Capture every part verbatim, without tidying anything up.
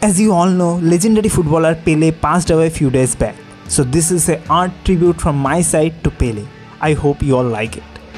As you all know, legendary footballer Pele passed away a few days back. So this is an art tribute from my side to Pele. I hope you all like it.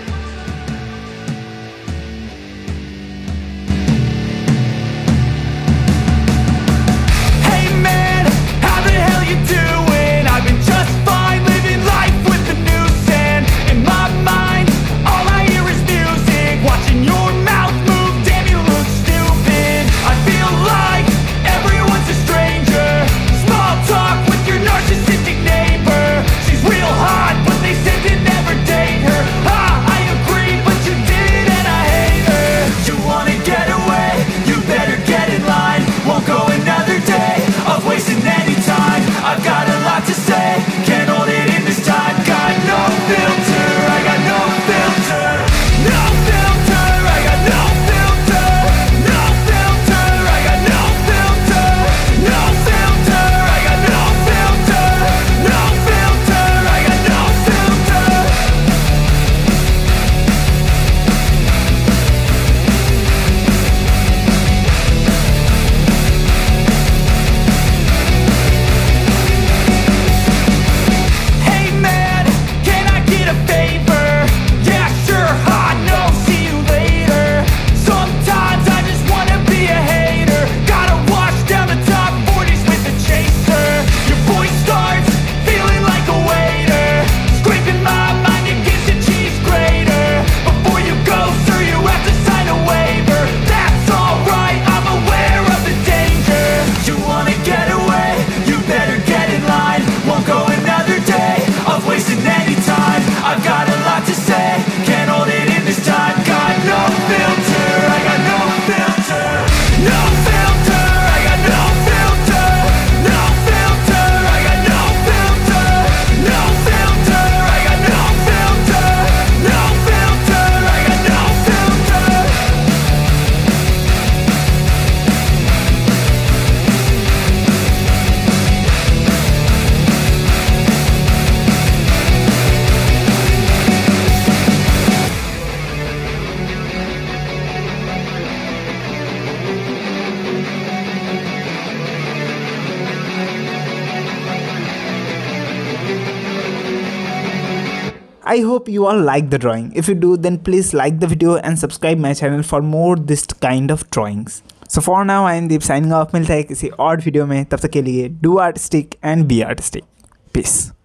I hope you all like the drawing. If you do, then please like the video and subscribe my channel for more this kind of drawings. So for now I am Deep signing off. मिलता है किसी और video में, तब तक के लिए do artistic and be artistic. Peace.